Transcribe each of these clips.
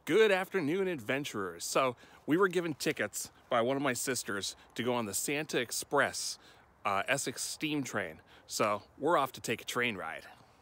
Good afternoon, adventurers. So we were given tickets by one of my sisters to go on the Santa Express Essex steam train. So we're off to take a train ride.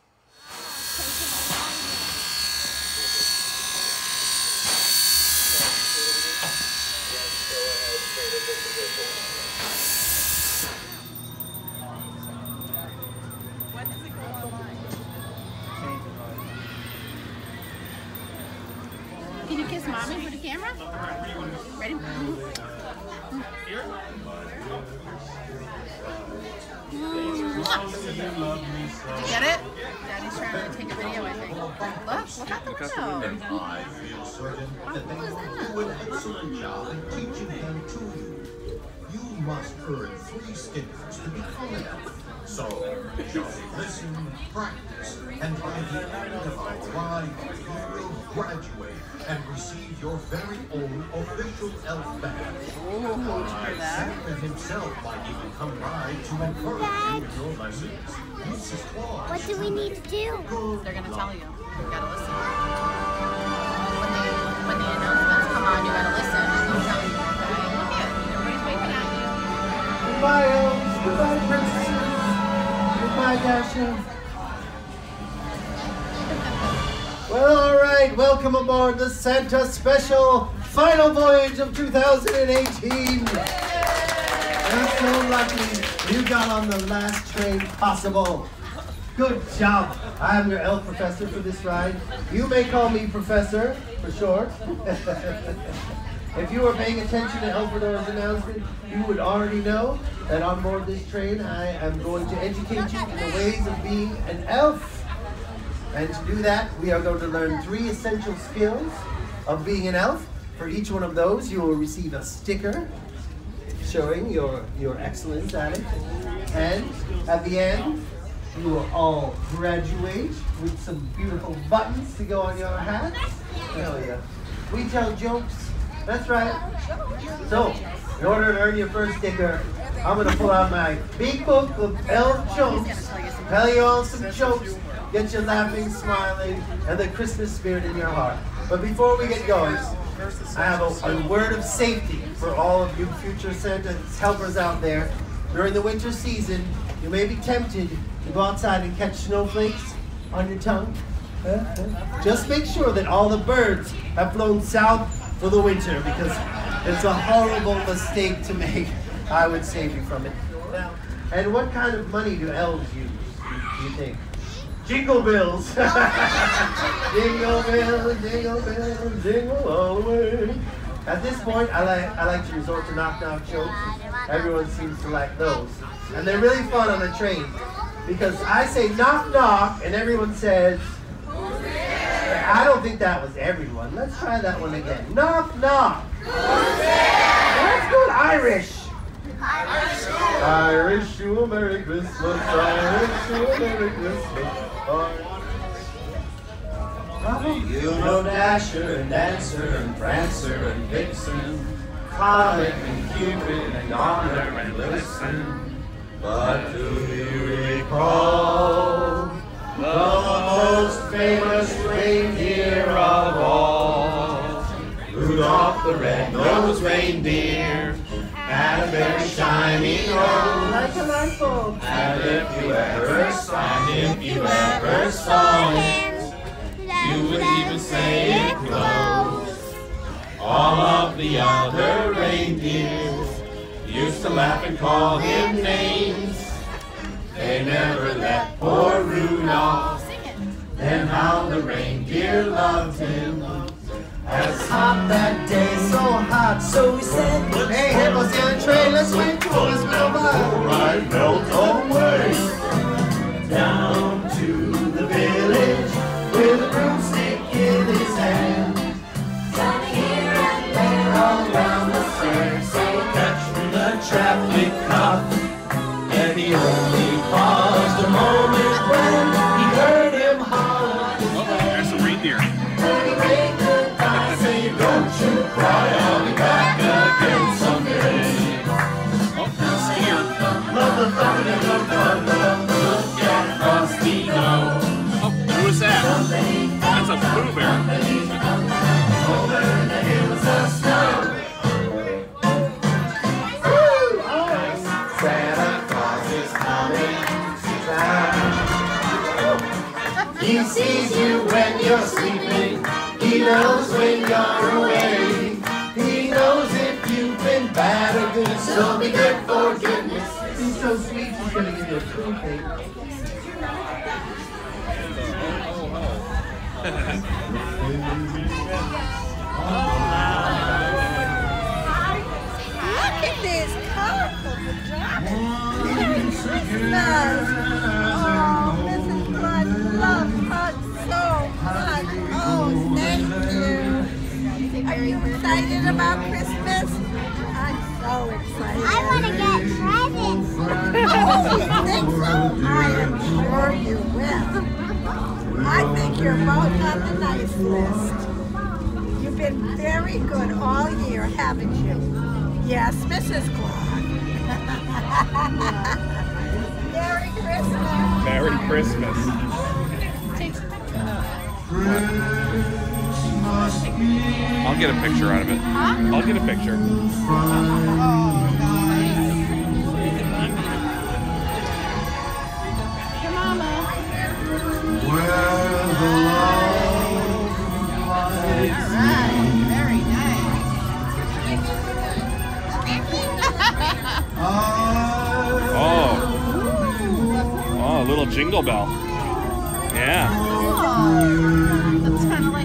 When does it go online? Can you kiss mommy for the camera? Ready? Did you get it? Daddy's trying to take a video, I think. Look out the window. I feel certain that they will do an excellent job in teaching them to you. You must earn 3 stickers to become an elf. So, just listen, practice, and by the end of our ride, you will graduate and receive your very own official elf badge. Santa himself might even come by to encourage you in your lessons. Mrs. Claus. What do we need to do? They're going to tell you. You got to listen. When the announcements come on, you got to listen and they'll tell you. Okay? Look at it. Everybody's waving at you. Goodbye, elves. Goodbye, princesses. Goodbye, Dasher. Well, all right. Welcome aboard the Santa Special Final Voyage of 2018. You're so lucky you got on the last train possible. Good job. I'm your elf professor for this ride. You may call me Professor for short. If you were paying attention to Elfredore's announcement, you would already know that on board this train, I am going to educate you in the ways of being an elf. And to do that, we are going to learn 3 essential skills of being an elf. For each one of those, you will receive a sticker showing your excellence at it. And at the end, you will all graduate with some beautiful buttons to go on your hats. Hell yeah. We tell jokes. That's right. So, in order to earn your first sticker, I'm going to pull out my big book of elf jokes, tell you all some jokes, get you laughing, smiling, and the Christmas spirit in your heart. But before we get going, I have a word of safety for all of you future Santa helpers out there. During the winter season, you may be tempted to go outside and catch snowflakes on your tongue. Just make sure that all the birds have flown south for the winter, because it's a horrible mistake to make. I would save you from it. And what kind of money do elves use, do you think? Jingle bells. Jingle bells, jingle bells, jingle all the way. At this point, I like to resort to knock-knock jokes. Everyone seems to like those. And they're really fun on a train, because I say knock-knock, and everyone says, I don't think that was everyone. Let's try that one again. Knock, knock. Let's go Irish. Irish you a Merry Christmas. Irish you a Merry Christmas. You know Dasher and Dancer and Prancer and Vixen, Comet and Cupid and Donner and Blitzen. But do you recall the most famous reindeer of all? Rudolph the red-nosed reindeer had a very shiny nose, like a light bulb. And if you ever saw him, you would even say it close. All of the other reindeers used to laugh and call him names. They never let poor Rudolph, and how the reindeer loved him. As hot that day, so hot, so we said, hey, let's get a train, let's wait for us, go by. Right, melt away. Down to the village, with a broomstick in his hand. Down here and there, all around the fair, say, catch me the traffic cop. And he only paused a moment when he heard him holler. Oh, there's the reindeer. When he made goodbye, say, don't you cry, I'll be back again someday. Oh, it's here. Love the thunder, look at Frosty go. Oh, there was you're sleeping. He knows when you're away. He knows if you've been bad or good. So be good for goodness. He's so sweet, he's gonna give you a cool thing. Look at this colorful pajamas. Merry Christmas. Oh, Mrs. Blood loves hugs so much. Oh, thank you. Are you excited about Christmas? I'm so excited. I want to get presents. Oh, you think so? I am sure you will. I think you're both on the nice list. You've been very good all year, haven't you? Yes, Mrs. Claus. Merry Christmas. Merry Christmas. I'll get a picture out of it. Huh? I'll get a picture. Your mama. Where the love lies. Right. Very nice. Oh, a little jingle bell. Yeah. Oh, that's kind of like.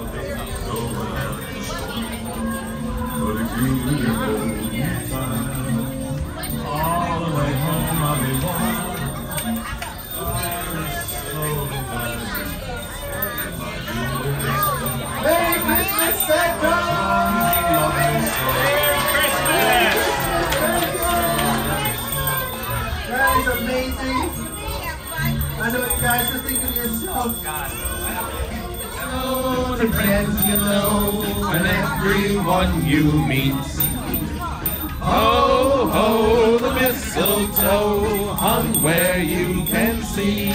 All the way home I'll be warm. Merry Christmas, Santa! That is amazing. I know you guys are thinking to yourself. Oh, the friends you know and everyone you meet. Ho, ho, the mistletoe hung where you can see.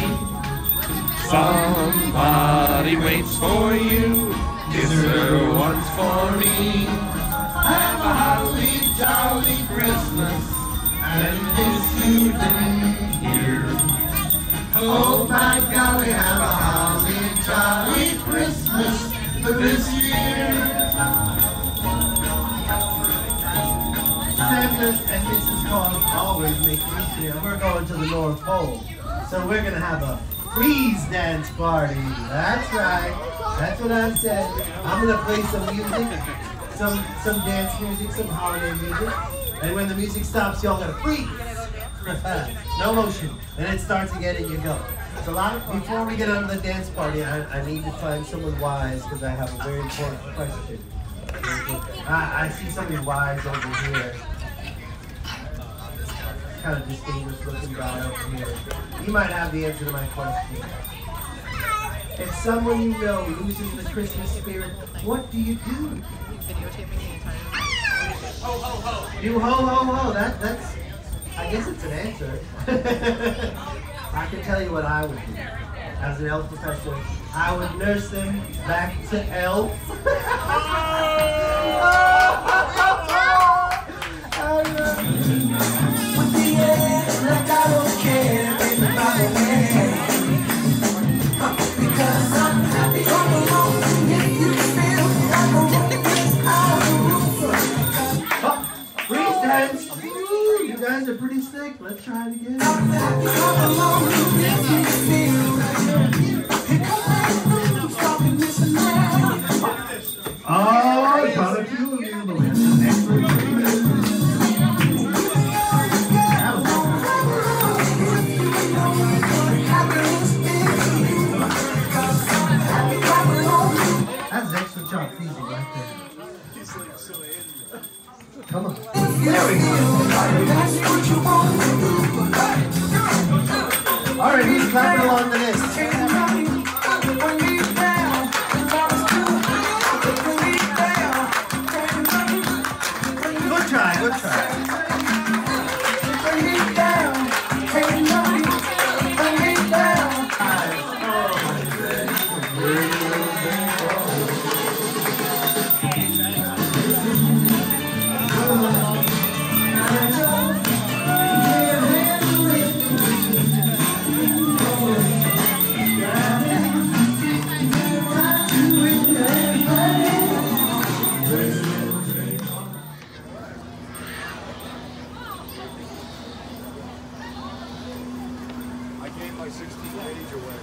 Somebody waits for you, kiss her once for me. Have a holly jolly Christmas and this you didn't hear. Oh my golly, have a holly jolly Christmas this year. Santa and Mrs. Claus always make me feel we're going to the North Pole. So we're gonna have a freeze dance party. That's right. That's what I said. I'm gonna play some music, some dance music, some holiday music. And when the music stops, y'all gotta freeze. No motion. And it starts again and you go. It's a lot of, before we get on the dance party, I need to find someone wise because I have a very important question. I see somebody wise over here. Kind of distinguished looking guy over here. You might have the answer to my question. If someone you know loses the Christmas spirit, what do you do? Videotaping the entire. Ho ho ho. You ho ho ho. That's. I guess it's an answer. I can tell you what I would do. As an elf professor, I would nurse them back to elf. Freeze dance! You guys are pretty sick. Let's try it again. Oh, I got a few of you, but it's an excellent. That's extra chop freezing right there. Come on. There we go. All right, who's clapping along to this? Good try, good try. I gave my 16th page away.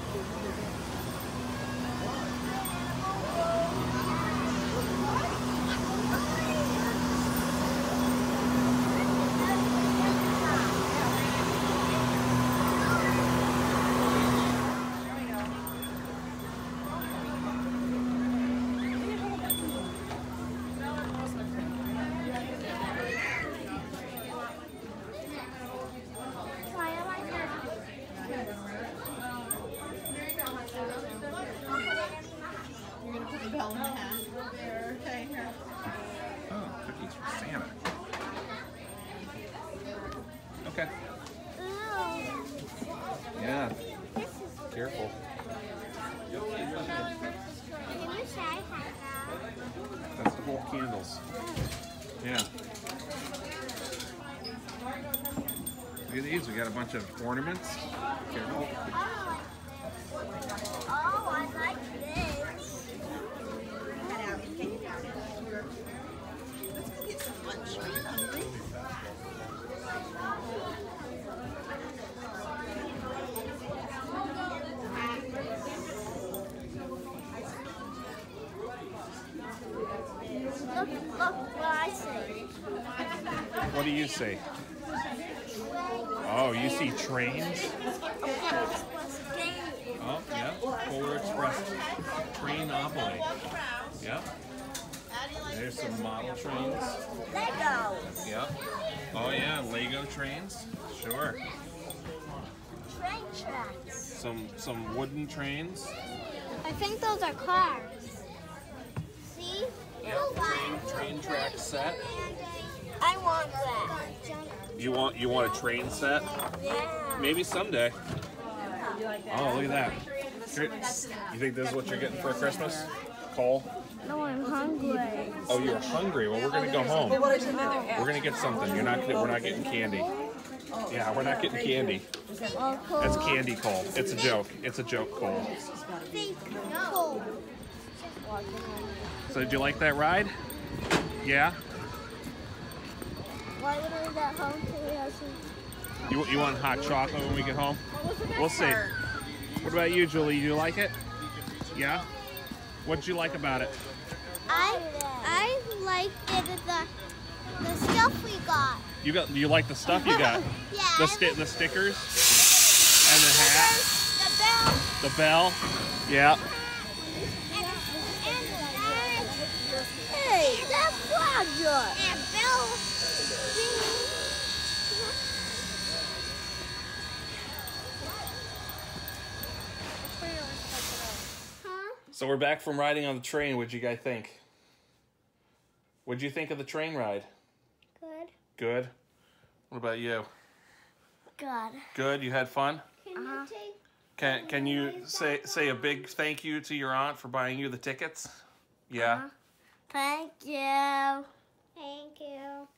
You're gonna put the bell in the hat. There, okay, here. Oh, cookies for Santa. Okay. Yeah. Careful. That's the whole candles. Yeah. Look at these. We got a bunch of ornaments. Careful. Oh, I like this. Let's go get some lunch. Are you hungry? Look what I see. What do you see? Oh, you see trains? Oh, yeah. Polar Express. Trainopoly. Yep. There's some model trains. Legos. Yep. Oh, yeah. Lego trains. Sure. Train tracks. Some wooden trains. I think those are cars. See? Yep. Train track set. I want that. You want a train set? Yeah. Maybe someday. Oh, look at that. You think this is what you're getting for Christmas? Cole? No, I'm hungry. Oh, you're hungry. Well, we're gonna go home. We're gonna get something. We're not getting candy. Yeah, we're not getting candy. That's candy, Cole. It's a joke. It's a joke, Cole. No. So did you like that ride? Yeah? Why would we get home till we have some... You want hot chocolate when we get home? We'll see. What about you, Julie? You like it? Yeah? What did you like about it? I liked it, the stuff we got. You like the stuff you got? Yeah. The stickers and the hat, The bell. the bell. Yeah. Hey, that's Roger. And Bill. Huh? So we're back from riding on the train. What'd you guys think? What'd you think of the train ride? Good. Good. What about you? Good. Good. You had fun. Can you take? Can you say a big thank you to your aunt for buying you the tickets? Yeah. Thank you. Thank you.